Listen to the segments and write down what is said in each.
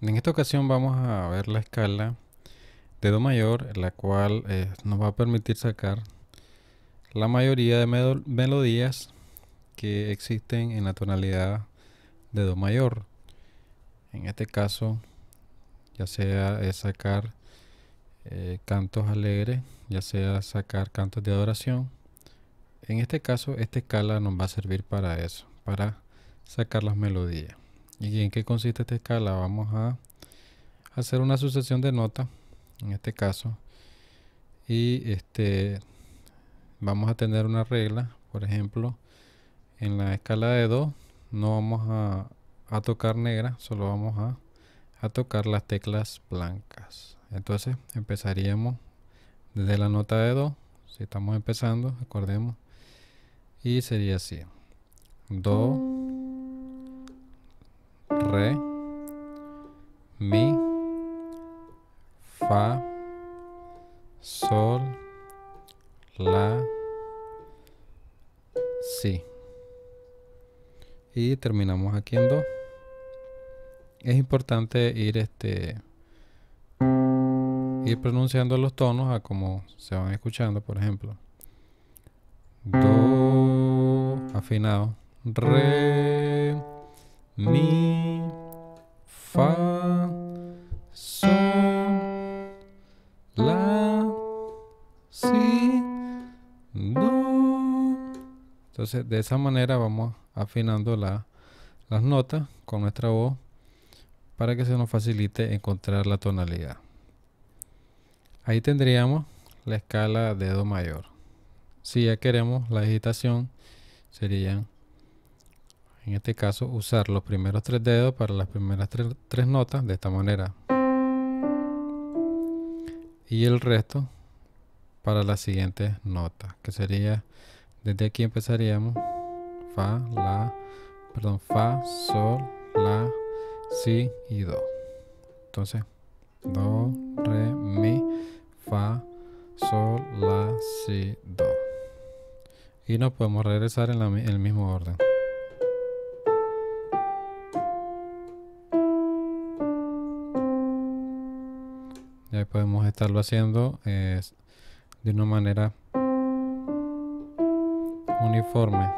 En esta ocasión vamos a ver la escala de Do mayor, la cual nos va a permitir sacar la mayoría de melodías que existen en la tonalidad de Do mayor. En este caso, ya sea sacar cantos alegres, ya sea sacar cantos de adoración. En este caso, esta escala nos va a servir para eso, para sacar las melodías. ¿Y en qué consiste esta escala? Vamos a hacer una sucesión de notas, en este caso, y vamos a tener una regla. Por ejemplo, en la escala de Do no vamos a tocar negra, solo vamos a tocar las teclas blancas. Entonces empezaríamos desde la nota de Do, si estamos empezando, acordemos, y sería así: Do, Re, Mi, Fa, Sol, La, Si. Y terminamos aquí en Do. Es importante ir pronunciando los tonos a como se van escuchando. Por ejemplo, Do afinado, Re, Mi, Fa, Sol, La, Si, Do. Entonces de esa manera vamos afinando las notas con nuestra voz para que se nos facilite encontrar la tonalidad. Ahí tendríamos la escala de Do mayor. Si ya queremos la digitación, serían, en este caso, usar los primeros 3 dedos para las primeras tres notas de esta manera, y el resto para las siguientes notas, que sería, desde aquí empezaríamos Fa, Sol, La, Si y Do. Entonces, Do, Re, Mi, Fa, Sol, La, Si, Do. Y nos podemos regresar en el mismo orden. Ya podemos estarlo haciendo de una manera uniforme.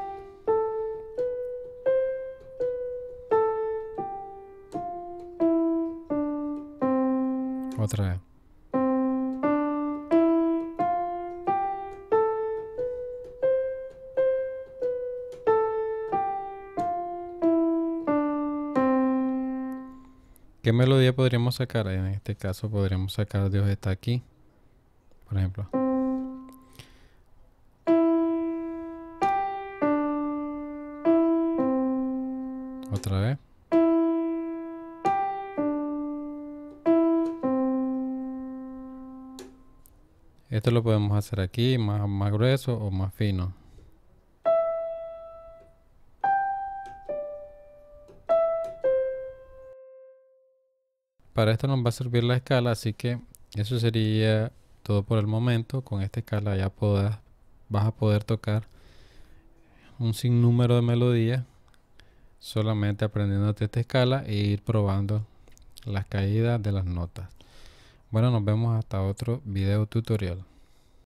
Otra vez. ¿Qué melodía podríamos sacar? En este caso podríamos sacar Dios está aquí, por ejemplo. Otra vez. Esto lo podemos hacer aquí, más grueso o más fino. Para esto nos va a servir la escala, así que eso sería todo por el momento. Con esta escala ya vas a poder tocar un sinnúmero de melodías solamente aprendiéndote esta escala e ir probando las caídas de las notas. Bueno, nos vemos hasta otro video tutorial.